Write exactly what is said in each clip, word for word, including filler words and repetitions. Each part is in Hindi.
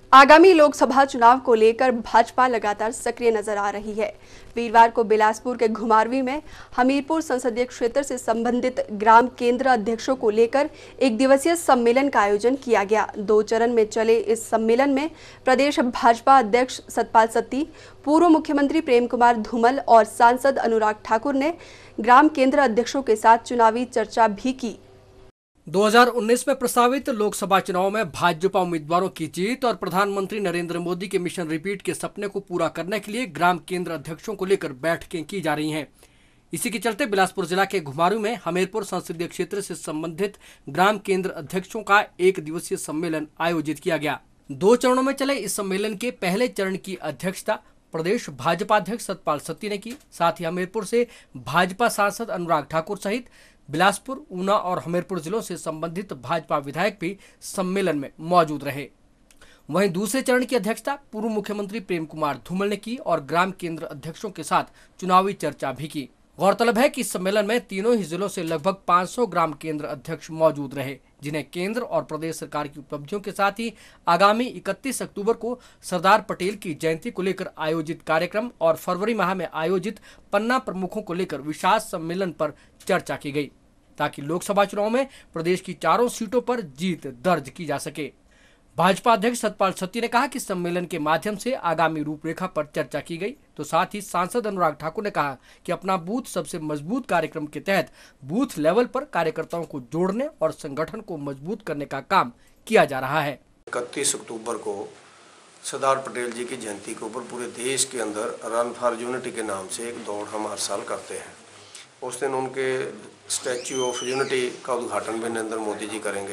आगामी लोकसभा चुनाव को लेकर भाजपा लगातार सक्रिय नजर आ रही है। वीरवार को बिलासपुर के घुमारवी में हमीरपुर संसदीय क्षेत्र से संबंधित ग्राम केंद्र अध्यक्षों को लेकर एक दिवसीय सम्मेलन का आयोजन किया गया। दो चरण में चले इस सम्मेलन में प्रदेश भाजपा अध्यक्ष सतपाल सत्ती, पूर्व मुख्यमंत्री प्रेम कुमार धूमल और सांसद अनुराग ठाकुर ने ग्राम केंद्र अध्यक्षों के साथ चुनावी चर्चा भी की। दो हज़ार उन्नीस में प्रस्तावित लोकसभा चुनाव में भाजपा उम्मीदवारों की जीत और प्रधानमंत्री नरेंद्र मोदी के मिशन रिपीट के सपने को पूरा करने के लिए ग्राम केंद्र अध्यक्षों को लेकर बैठकें की जा रही हैं। इसी के चलते बिलासपुर जिला के घुमारू में हमीरपुर संसदीय क्षेत्र से संबंधित ग्राम केंद्र अध्यक्षों का एक दिवसीय सम्मेलन आयोजित किया गया। दो चरणों में चले इस सम्मेलन के पहले चरण की अध्यक्षता प्रदेश भाजपा अध्यक्ष सतपाल सत्ती ने की। साथ ही हमीरपुर से भाजपा सांसद अनुराग ठाकुर सहित बिलासपुर, ऊना और हमीरपुर जिलों से संबंधित भाजपा विधायक भी सम्मेलन में मौजूद रहे। वहीं दूसरे चरण की अध्यक्षता पूर्व मुख्यमंत्री प्रेम कुमार धूमल ने की और ग्राम केंद्र अध्यक्षों के साथ चुनावी चर्चा भी की। गौरतलब है कि इस सम्मेलन में तीनों ही जिलों से लगभग पाँच सौ ग्राम केंद्र अध्यक्ष मौजूद रहे, जिन्हें केंद्र और प्रदेश सरकार की उपलब्धियों के साथ ही आगामी इकतीस अक्टूबर को सरदार पटेल की जयंती को लेकर आयोजित कार्यक्रम और फरवरी माह में आयोजित पन्ना प्रमुखों को लेकर विशाल सम्मेलन पर चर्चा की गई, ताकि लोकसभा चुनाव में प्रदेश की चारों सीटों पर जीत दर्ज की जा सके। भाजपा अध्यक्ष सतपाल सत्ती ने कहा कि सम्मेलन के माध्यम से आगामी रूपरेखा पर चर्चा की गई। तो साथ ही सांसद अनुराग ठाकुर ने कहा कि अपना बूथ सबसे मजबूत कार्यक्रम के तहत बूथ लेवल पर कार्यकर्ताओं को जोड़ने और संगठन को मजबूत करने का काम किया जा रहा है। इकतीस अक्टूबर को सरदार पटेल जी की जयंती के ऊपर पूरे देश के अंदर रन फॉर यूनिटी के नाम से एक दौड़ हम हर साल करते हैं। उस दिन उनके स्टैच्यू ऑफ यूनिटी का उद्घाटन भी नरेंद्र मोदी जी करेंगे।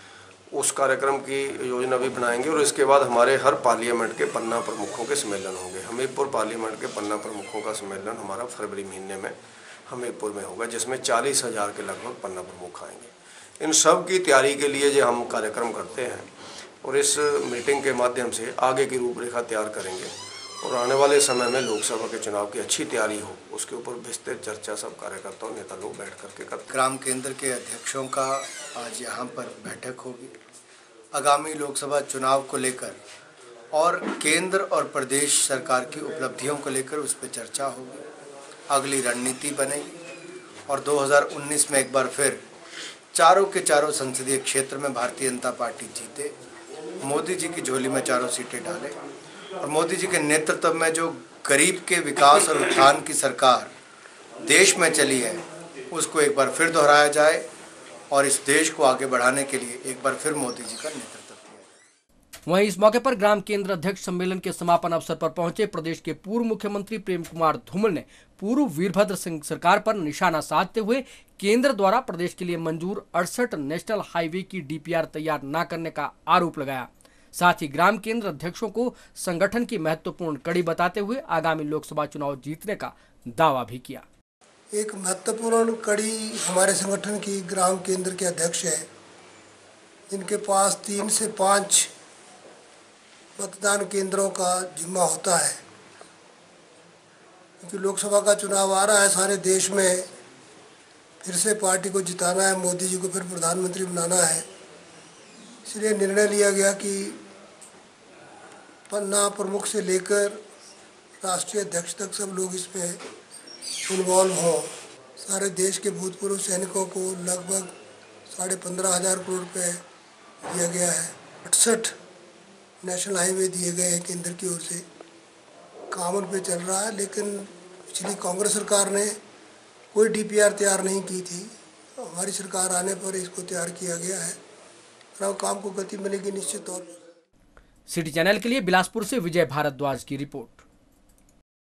उस कार्यक्रम की योजना भी बनाएंगे और इसके बाद हमारे हर पार्लियामेंट के पन्ना प्रमुखों के सम्मेलन होंगे। हमीरपुर पार्लियामेंट के पन्ना प्रमुखों का सम्मेलन हमारा फरवरी महीने में हमीरपुर में होगा, जिसमें चालीस हज़ार के लगभग पन्ना प्रमुख आएंगे। इन सब की तैयारी के लिए जो हम कार्यक्रम करते हैं और इस मीटिंग के माध्यम से आगे की रूपरेखा तैयार करेंगे और आने वाले समय में लोकसभा के चुनाव की अच्छी तैयारी हो, उसके ऊपर विस्तृत चर्चा सब कार्यकर्ताओं नेता लोग बैठ करके करते। ग्राम केंद्र के अध्यक्षों का आज यहाँ पर बैठक होगी आगामी लोकसभा चुनाव को लेकर और केंद्र और प्रदेश सरकार की उपलब्धियों को लेकर उस पर चर्चा होगी, अगली रणनीति बनेगी और दो हज़ार उन्नीस में एक बार फिर चारों के चारों संसदीय क्षेत्र में भारतीय जनता पार्टी जीते, मोदी जी की झोली में चारों सीटें डाले और मोदी जी के नेतृत्व में जो गरीब के विकास और उत्थान की सरकार देश में चली है उसको एक बार फिर दोहराया जाए और इस देश को आगे बढ़ाने के लिए एक बार फिर मोदी जी का नेतृत्व किया जाए। वहीं इस मौके पर ग्राम केंद्र अध्यक्ष सम्मेलन के समापन अवसर पर पहुंचे प्रदेश के पूर्व मुख्यमंत्री प्रेम कुमार धूमल ने पूर्व वीरभद्र सिंह सरकार पर निशाना साधते हुए केंद्र द्वारा प्रदेश के लिए मंजूर अड़सठ नेशनल हाईवे की डीपीआर तैयार न करने का आरोप लगाया। साथ ही ग्राम केंद्र अध्यक्षों को संगठन की महत्वपूर्ण कड़ी बताते हुए आगामी लोकसभा चुनाव जीतने का दावा भी किया। एक महत्वपूर्ण कड़ी हमारे संगठन की ग्राम केंद्र के अध्यक्ष है, जिनके पास तीन से पाँच मतदान केंद्रों का जिम्मा होता है। क्योंकि लोकसभा का चुनाव आ रहा है, सारे देश में फिर से पार्टी को जिताना है, मोदी जी को फिर प्रधानमंत्री बनाना है, इसलिए निर्णय लिया गया कि पन्ना प्रमुख से लेकर राष्ट्रीय अध्यक्ष तक सब लोग इसमें इन्वॉल्व हों। सारे देश के भूतपूर्व सैनिकों को लगभग साढ़े पंद्रह हज़ार करोड़ रुपये दिया गया है। अड़सठ नेशनल हाईवे दिए गए हैं केंद्र की ओर से। काम उन पे चल रहा है, लेकिन पिछली कांग्रेस सरकार ने कोई डीपीआर तैयार नहीं की थी। हमारी सरकार आने पर इसको तैयार किया गया है और काम को गति मिलेगी निश्चित तौर पर। सिटी चैनल के लिए बिलासपुर से विजय भारद्वाज की रिपोर्ट।